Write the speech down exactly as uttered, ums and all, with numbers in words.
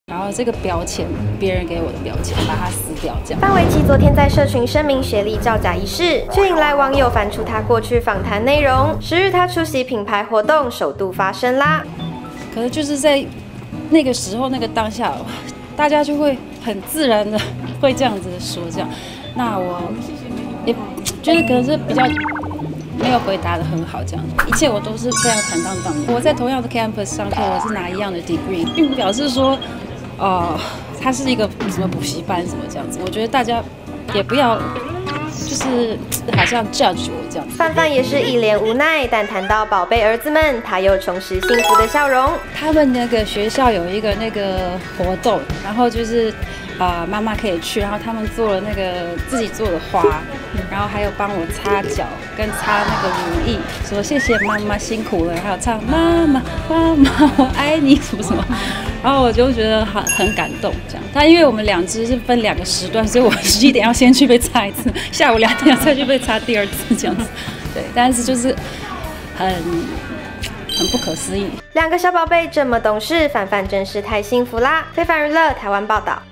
然后这个标签，别人给我的标签，把它撕掉，这样。 范玮琪昨天在社群声明学历造假一事，却引来网友翻出他过去访谈内容。十日他出席品牌活动，首度发声啦。 可是就是在那个时候、那个当下，大家就会很自然的会这样子说这样。那我也觉得可能是比较没有回答的很好，这样一切我都是非常坦荡荡的。我在同样的 campus 上课，我是拿一样的 degree， 并不表示说。哦、呃，它是一个什么补习班什么这样子，我觉得大家也不要就是好像 judge 我这样子。 范范也是一脸无奈，但谈到宝贝儿子们，他又重拾幸福的笑容。 他们那个学校有一个那个活动，然后就是啊、呃、妈妈可以去，然后他们做了那个自己做的花，然后还有帮我擦脚跟擦那个乳液，说谢谢妈妈辛苦了，还有唱妈妈妈妈我爱你什么什么。然后我就觉得很很感动，这样。但因为我们两只是分两个时段，所以我十一点要先去被擦一次，下午两点再去被擦第二次，这样子。对，但是就是很很不可思议。 两个小宝贝这么懂事，范范真是太幸福啦！非凡娱乐台湾报道。